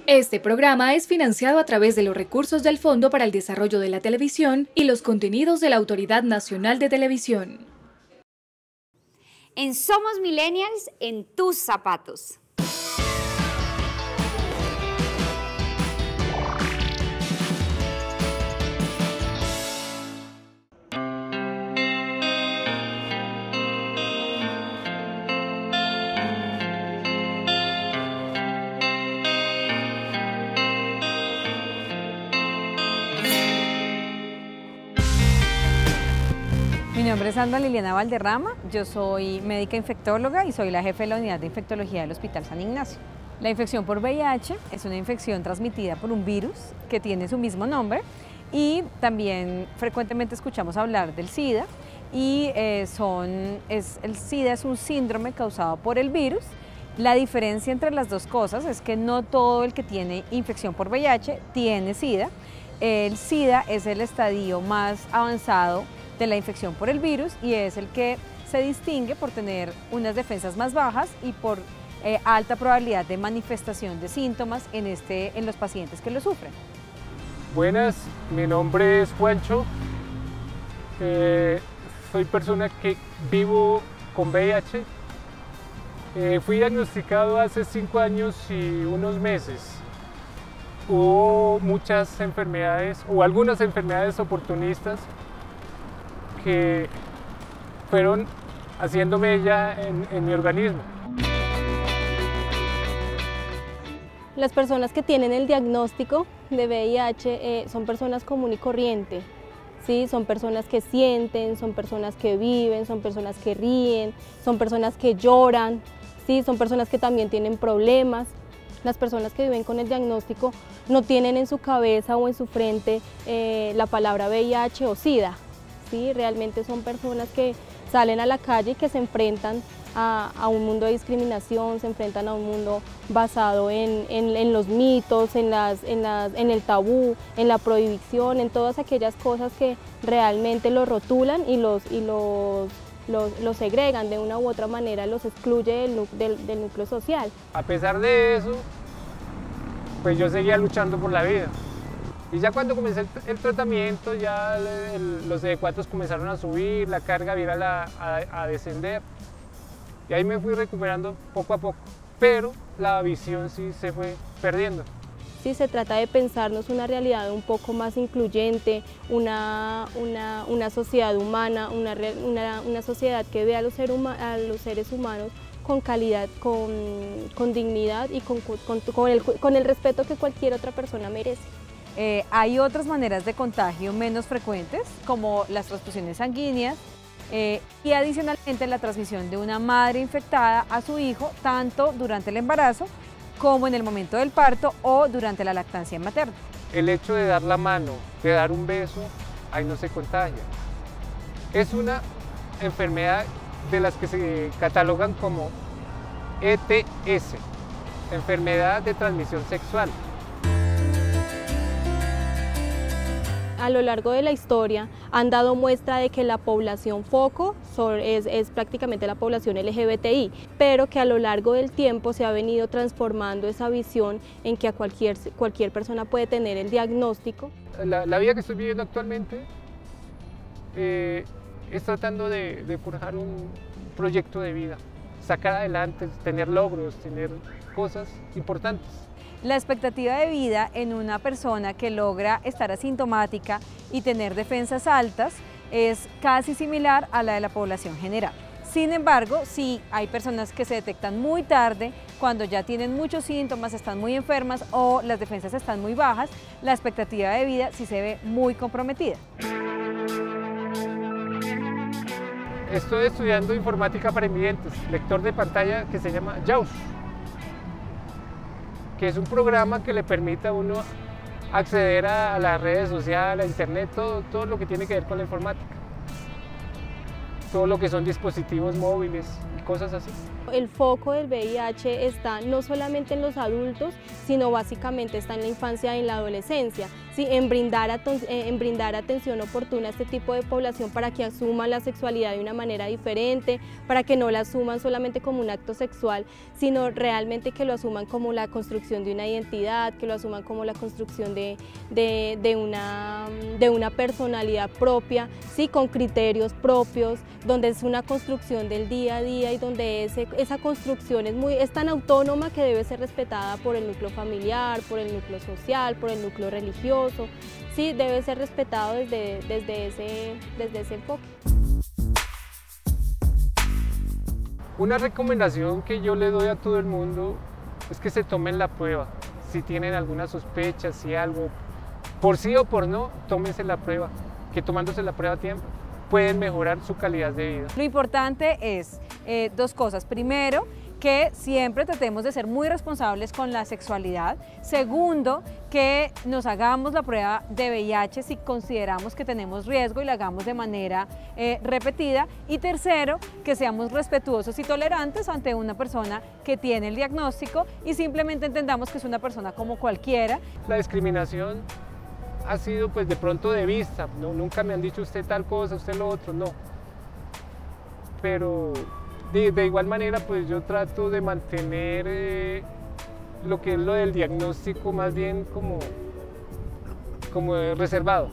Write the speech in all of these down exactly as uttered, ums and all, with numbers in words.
Este programa es financiado a través de los recursos del Fondo para el Desarrollo de la Televisión y los contenidos de la Autoridad Nacional de Televisión. En Somos Millennials, en tus zapatos. Mi nombre es Sandra Liliana Valderrama, yo soy médica infectóloga y soy la jefe de la unidad de infectología del Hospital San Ignacio. La infección por V I H es una infección transmitida por un virus que tiene su mismo nombre y también frecuentemente escuchamos hablar del SIDA y eh, son, es, el SIDA es un síndrome causado por el virus. La diferencia entre las dos cosas es que no todo el que tiene infección por V I H tiene SIDA. El SIDA es el estadio más avanzado de la infección por el virus y es el que se distingue por tener unas defensas más bajas y por eh, alta probabilidad de manifestación de síntomas en, este, en los pacientes que lo sufren. Buenas, mi nombre es Juancho, eh, soy persona que vivo con V I H. Eh, fui diagnosticado hace cinco años y unos meses. Hubo muchas enfermedades o algunas enfermedades oportunistas que fueron haciendo mella en, en mi organismo. Las personas que tienen el diagnóstico de V I H eh, son personas común y corriente, ¿sí? Son personas que sienten, son personas que viven, son personas que ríen, son personas que lloran, ¿sí? Son personas que también tienen problemas. Las personas que viven con el diagnóstico no tienen en su cabeza o en su frente eh, la palabra V I H o SIDA. ¿Sí? Realmente son personas que salen a la calle y que se enfrentan a, a un mundo de discriminación, se enfrentan a un mundo basado en, en, en los mitos, en, las, en, las, en el tabú, en la prohibición, en todas aquellas cosas que realmente los rotulan y los, y los, los, los segregan de una u otra manera, los excluye del, del, del núcleo social. A pesar de eso, pues yo seguía luchando por la vida. Y ya cuando comencé el, el tratamiento, ya el, los C D cuatro comenzaron a subir, la carga viral a, a, a descender. Y ahí me fui recuperando poco a poco, pero la visión sí se fue perdiendo. Sí, se trata de pensarnos una realidad un poco más incluyente, una, una, una sociedad humana, una, una, una sociedad que vea a los, ser a los seres humanos con calidad, con, con dignidad y con, con, con, el, con el respeto que cualquier otra persona merece. Eh, hay otras maneras de contagio menos frecuentes, como las transfusiones sanguíneas eh, y adicionalmente la transmisión de una madre infectada a su hijo, tanto durante el embarazo como en el momento del parto o durante la lactancia materna. El hecho de dar la mano, de dar un beso, ahí no se contagia. Es una enfermedad de las que se catalogan como E T S, enfermedad de transmisión sexual. A lo largo de la historia han dado muestra de que la población foco es, es prácticamente la población L G B T I, pero que a lo largo del tiempo se ha venido transformando esa visión en que a cualquier, cualquier persona puede tener el diagnóstico. La, la vida que estoy viviendo actualmente eh, es tratando de, de forjar un proyecto de vida, sacar adelante, tener logros, tener cosas importantes. La expectativa de vida en una persona que logra estar asintomática y tener defensas altas es casi similar a la de la población general. Sin embargo, sí hay personas que se detectan muy tarde, cuando ya tienen muchos síntomas, están muy enfermas o las defensas están muy bajas, la expectativa de vida sí se ve muy comprometida. Estoy estudiando informática para invidentes, lector de pantalla que se llama JAWS, que es un programa que le permite a uno acceder a las redes sociales, a internet, todo, todo lo que tiene que ver con la informática. todo lo que son dispositivos móviles y cosas así. El foco del V I H está no solamente en los adultos, sino básicamente está en la infancia y en la adolescencia, ¿sí? en, brindar en brindar atención oportuna a este tipo de población para que asuman la sexualidad de una manera diferente, para que no la asuman solamente como un acto sexual, sino realmente que lo asuman como la construcción de una identidad, que lo asuman como la construcción de, de, de, una, de una personalidad propia, ¿sí? con criterios propios, donde es una construcción del día a día y donde ese, esa construcción es, muy, es tan autónoma que debe ser respetada por el núcleo familiar, por el núcleo social, por el núcleo religioso, sí, debe ser respetado desde, desde, ese, desde ese enfoque. Una recomendación que yo le doy a todo el mundo es que se tomen la prueba. Si tienen alguna sospecha, si algo, por sí o por no, tómense la prueba, que tomándose la prueba a tiempo pueden mejorar su calidad de vida. Lo importante es eh, dos cosas. Primero, que siempre tratemos de ser muy responsables con la sexualidad. Segundo, que nos hagamos la prueba de V I H si consideramos que tenemos riesgo y la hagamos de manera eh, repetida. Y tercero, que seamos respetuosos y tolerantes ante una persona que tiene el diagnóstico y simplemente entendamos que es una persona como cualquiera. La discriminación ha sido pues de pronto de vista, no, nunca me han dicho usted tal cosa, usted lo otro, no. Pero de, de igual manera pues yo trato de mantener eh, lo que es lo del diagnóstico más bien como, como reservado.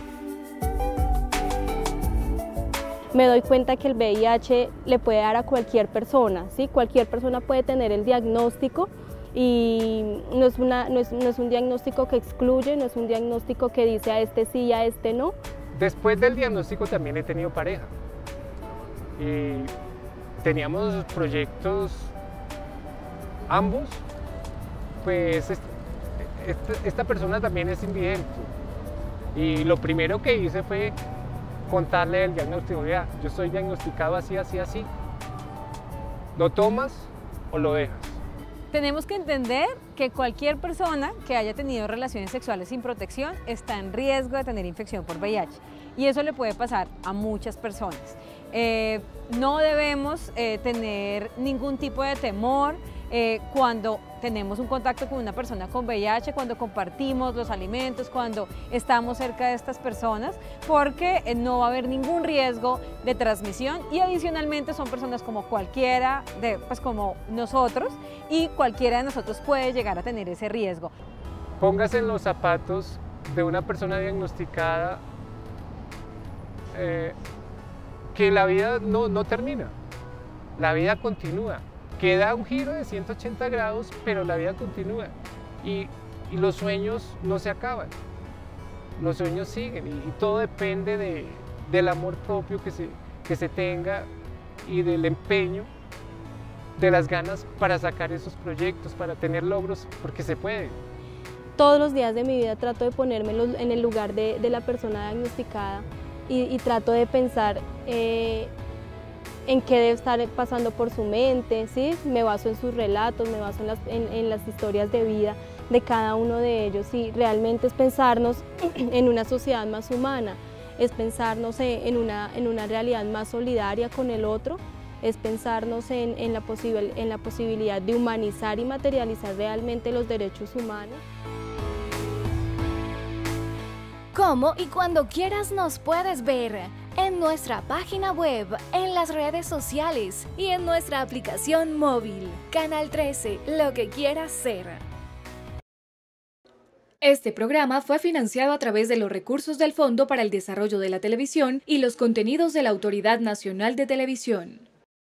Me doy cuenta que el V I H le puede dar a cualquier persona, ¿sí? Cualquier persona puede tener el diagnóstico y no es, una, no, es, no es un diagnóstico que excluye, no es un diagnóstico que dice a este sí y a este no. Después del diagnóstico también he tenido pareja y teníamos proyectos ambos, pues esta, esta persona también es invidente y lo primero que hice fue contarle el diagnóstico, ya, yo soy diagnosticado así, así, así, ¿lo tomas o lo dejas? Tenemos que entender que cualquier persona que haya tenido relaciones sexuales sin protección está en riesgo de tener infección por V I H y eso le puede pasar a muchas personas. Eh, no debemos eh, tener ningún tipo de temor eh, cuando tenemos un contacto con una persona con V I H, cuando compartimos los alimentos, cuando estamos cerca de estas personas, porque eh, no va a haber ningún riesgo de transmisión y adicionalmente son personas como cualquiera, de, pues como nosotros, y cualquiera de nosotros puede llegar a tener ese riesgo. Póngase en los zapatos de una persona diagnosticada, eh, que la vida no, no termina, la vida continúa. Queda un giro de ciento ochenta grados, pero la vida continúa y, y los sueños no se acaban, los sueños siguen y, y todo depende de, del amor propio que se, que se tenga y del empeño, de las ganas para sacar esos proyectos, para tener logros, porque se puede. Todos los días de mi vida trato de ponerme en el lugar de, de la persona diagnosticada y, y trato de pensar eh, en qué debe estar pasando por su mente, ¿sí? Me baso en sus relatos, me baso en las, en, en las historias de vida de cada uno de ellos y realmente es pensarnos en una sociedad más humana, es pensarnos en una, en una realidad más solidaria con el otro, es pensarnos en, en, la posibil, en la posibilidad de humanizar y materializar realmente los derechos humanos. Cómo y cuando quieras nos puedes ver en nuestra página web, en las redes sociales y en nuestra aplicación móvil. Canal trece, lo que quieras ser. Este programa fue financiado a través de los recursos del Fondo para el Desarrollo de la Televisión y los contenidos de la Autoridad Nacional de Televisión.